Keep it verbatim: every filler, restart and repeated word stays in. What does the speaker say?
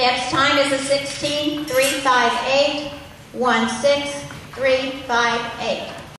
Deb's time is a sixteen three five eight one six three five eight.